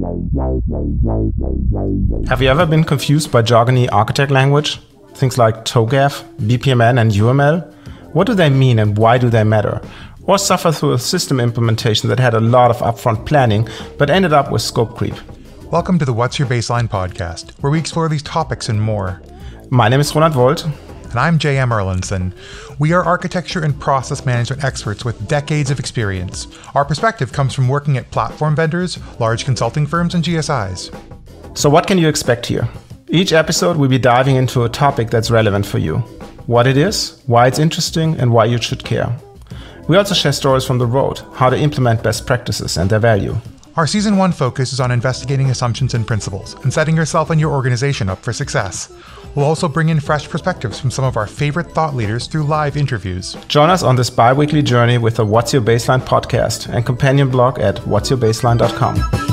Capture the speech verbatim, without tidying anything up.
Have you ever been confused by jargony architect language? Things like TOGAF, B P M N, and U M L? What do they mean and why do they matter? Or suffer through a system implementation that had a lot of upfront planning but ended up with scope creep? Welcome to the What's Your Baseline podcast, where we explore these topics and more. My name is Ronald Wold. And I'm J M Erlandson. We are architecture and process management experts with decades of experience. Our perspective comes from working at platform vendors, large consulting firms, and G S Is. So what can you expect here? Each episode we'll be diving into a topic that's relevant for you. What it is, why it's interesting, and why you should care. We also share stories from the road, how to implement best practices and their value. Our Season one focus is on investigating assumptions and principles and setting yourself and your organization up for success. We'll also bring in fresh perspectives from some of our favorite thought leaders through live interviews. Join us on this bi-weekly journey with the What's Your Baseline podcast and companion blog at what's your baseline dot com.